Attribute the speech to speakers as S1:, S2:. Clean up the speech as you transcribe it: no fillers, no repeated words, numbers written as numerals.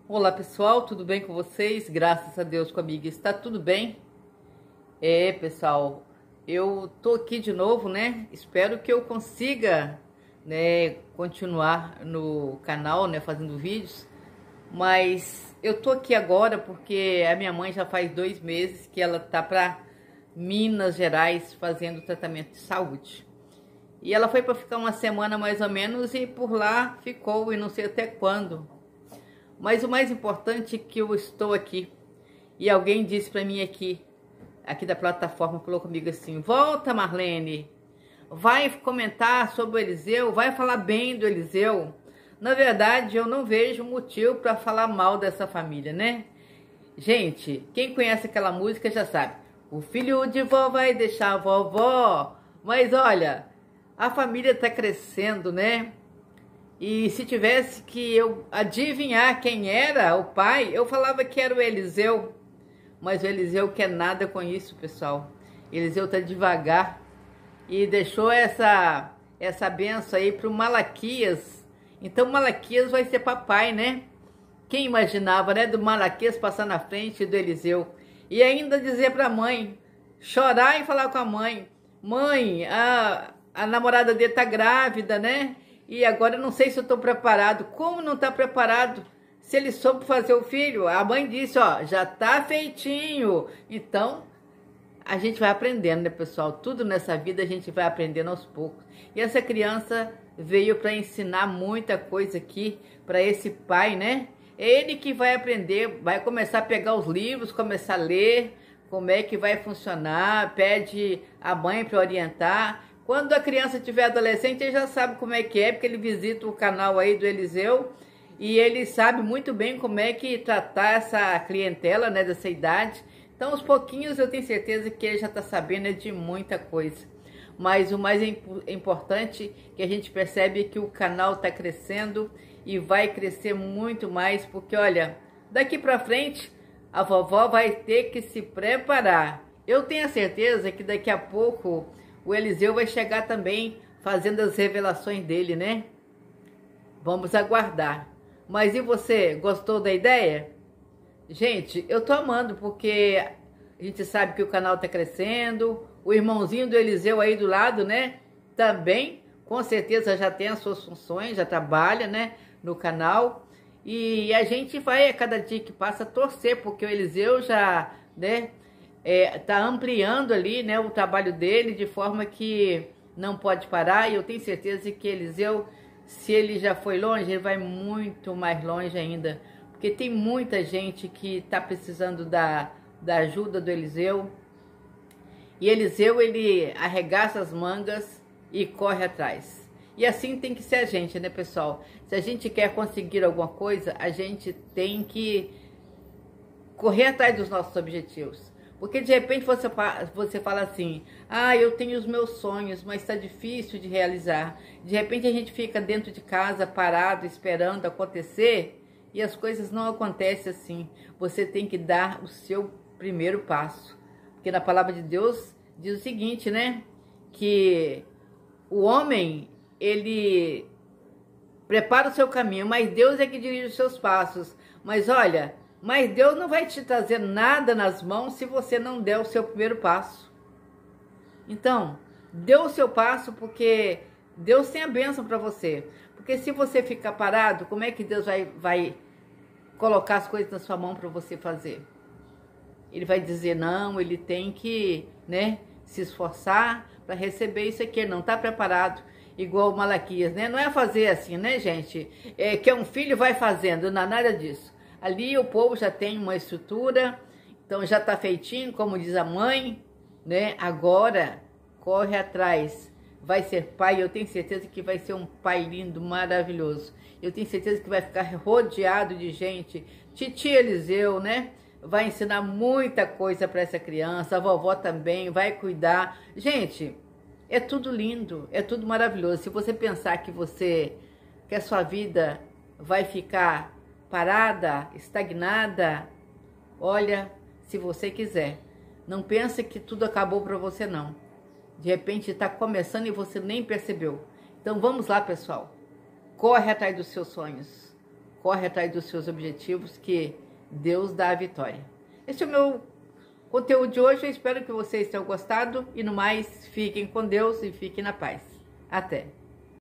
S1: Olá pessoal, tudo bem com vocês? Graças a Deus comigo está tudo bem. Pessoal, eu tô aqui de novo, né? Espero que eu consiga, né, continuar no canal, né, fazendo vídeos. Mas eu tô aqui agora porque a minha mãe já faz 2 meses que ela tá para Minas Gerais fazendo tratamento de saúde. E ela foi para ficar uma semana mais ou menos e por lá ficou e não sei até quando. Mas o mais importante é que eu estou aqui. E alguém disse para mim aqui da plataforma, falou comigo assim: volta, Marlene, vai comentar sobre o Eliseu, vai falar bem do Eliseu. Na verdade, eu não vejo motivo para falar mal dessa família, né? Gente, quem conhece aquela música já sabe. O filho de vó vai deixar a vovó. Mas olha, a família está crescendo, né? E se tivesse que eu adivinhar quem era o pai, eu falava que era o Eliseu. Mas o Eliseu quer nada com isso, pessoal. Eliseu tá devagar e deixou essa benção aí para o Malaquias. Então Malaquias vai ser papai, né? Quem imaginava, né? Do Malaquias passar na frente do Eliseu. E ainda dizer para a mãe, chorar e falar com a mãe: mãe, a namorada dele tá grávida, né? E agora eu não sei se eu estou preparado. Como não está preparado? Se ele soube fazer o filho, a mãe disse, ó, já está feitinho. Então, a gente vai aprendendo, né, pessoal? Tudo nessa vida a gente vai aprendendo aos poucos. E essa criança veio para ensinar muita coisa aqui para esse pai, né? É ele que vai aprender, vai começar a pegar os livros, começar a ler, como é que vai funcionar, pede a mãe para orientar. Quando a criança tiver adolescente, ele já sabe como é que é, porque ele visita o canal aí do Eliseu e ele sabe muito bem como é que tratar essa clientela, né, dessa idade. Então, aos pouquinhos, eu tenho certeza que ele já está sabendo de muita coisa. Mas o mais importante que a gente percebe é que o canal está crescendo e vai crescer muito mais, porque, olha, daqui para frente, a vovó vai ter que se preparar. Eu tenho a certeza que daqui a pouco o Eliseu vai chegar também fazendo as revelações dele, né? Vamos aguardar. Mas e você, gostou da ideia? Gente, eu tô amando porque a gente sabe que o canal tá crescendo, o irmãozinho do Eliseu aí do lado, né? Também, com certeza já tem as suas funções, já trabalha, né? No canal. E a gente vai, a cada dia que passa, torcer, porque o Eliseu já, né? Tá ampliando ali, né, o trabalho dele de forma que não pode parar. E eu tenho certeza que Eliseu, se ele já foi longe, ele vai muito mais longe ainda, porque tem muita gente que está precisando da ajuda do Eliseu. E Eliseu, ele arregaça as mangas e corre atrás. E assim tem que ser a gente, né, pessoal? Se a gente quer conseguir alguma coisa, a gente tem que correr atrás dos nossos objetivos. Porque de repente você fala assim: ah, eu tenho os meus sonhos, mas está difícil de realizar. De repente a gente fica dentro de casa parado, esperando acontecer, e as coisas não acontecem assim. Você tem que dar o seu primeiro passo. Porque na palavra de Deus diz o seguinte, né? Que o homem, ele prepara o seu caminho, mas Deus é que dirige os seus passos. Mas olha, mas Deus não vai te trazer nada nas mãos se você não der o seu primeiro passo. Então, dê o seu passo, porque Deus tem a bênção para você. Porque se você ficar parado, como é que Deus vai colocar as coisas na sua mão para você fazer? Ele vai dizer não, ele tem que, né, se esforçar para receber isso aqui. Ele não está preparado, igual o Malaquias, né? Não é fazer assim, né, gente? É que um filho vai fazendo, não é nada disso. Ali o povo já tem uma estrutura, então já está feitinho, como diz a mãe, né? Agora, corre atrás, vai ser pai. Eu tenho certeza que vai ser um pai lindo, maravilhoso. Eu tenho certeza que vai ficar rodeado de gente. Titi Eliseu, né? Vai ensinar muita coisa para essa criança, a vovó também vai cuidar. Gente, é tudo lindo, é tudo maravilhoso. Se você pensar que a sua vida vai ficar parada, estagnada, olha, se você quiser, não pense que tudo acabou para você, não. De repente está começando e você nem percebeu. Então vamos lá, pessoal. Corre atrás dos seus sonhos. corre atrás dos seus objetivos, que Deus dá a vitória. Esse é o meu conteúdo de hoje. Eu espero que vocês tenham gostado. E no mais, fiquem com Deus e fiquem na paz. Até!